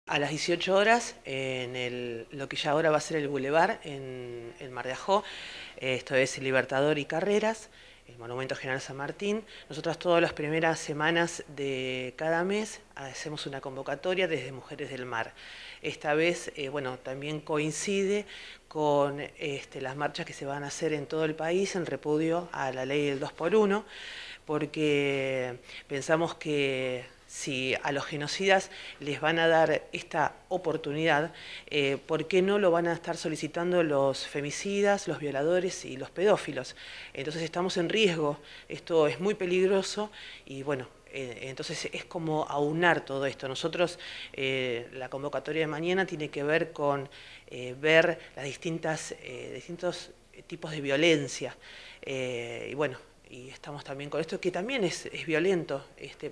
A las 18 horas, en lo que ya ahora va a ser el Boulevard, en el Mar de Ajó, esto es Libertador y Carreras, el Monumento General San Martín. Nosotros todas las primeras semanas de cada mes hacemos una convocatoria desde Mujeres del Mar. Esta vez, bueno, también coincide con las marchas que se van a hacer en todo el país en repudio a la ley del 2x1, porque pensamos que si a los genocidas les van a dar esta oportunidad, ¿por qué no lo van a estar solicitando los femicidas, los violadores y los pedófilos? Entonces estamos en riesgo, esto es muy peligroso y bueno, entonces es como aunar todo esto. Nosotros, la convocatoria de mañana tiene que ver con ver las distintos tipos de violencia y bueno, y estamos también con esto que también es violento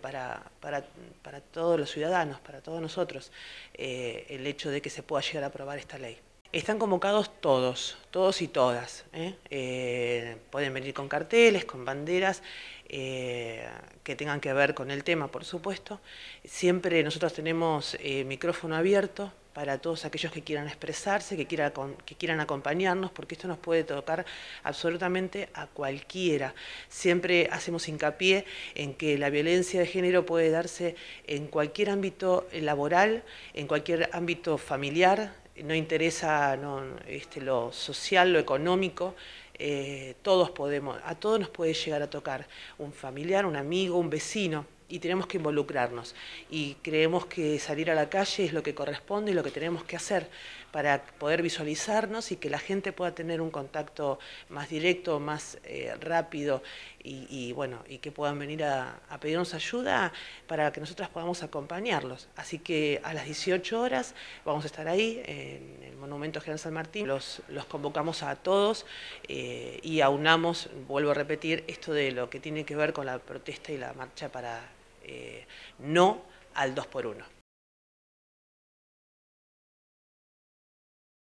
para todos los ciudadanos, para todos nosotros, el hecho de que se pueda llegar a aprobar esta ley. Están convocados todos y todas. Pueden venir con carteles, con banderas que tengan que ver con el tema, por supuesto. Siempre nosotros tenemos micrófono abierto para todos aquellos que quieran expresarse, que quieran acompañarnos, porque esto nos puede tocar absolutamente a cualquiera. Siempre hacemos hincapié en que la violencia de género puede darse en cualquier ámbito laboral, en cualquier ámbito familiar, no interesa lo social, lo económico, a todos nos puede llegar a tocar, un familiar, un amigo, un vecino, y tenemos que involucrarnos. Y creemos que salir a la calle es lo que corresponde y lo que tenemos que hacer para poder visualizarnos y que la gente pueda tener un contacto más directo, más rápido y bueno, y que puedan venir a pedirnos ayuda para que nosotras podamos acompañarlos. Así que a las 18 horas vamos a estar ahí en el Monumento General San Martín. Los convocamos a todos y aunamos, vuelvo a repetir, esto de lo que tiene que ver con la protesta y la marcha para no al 2x1.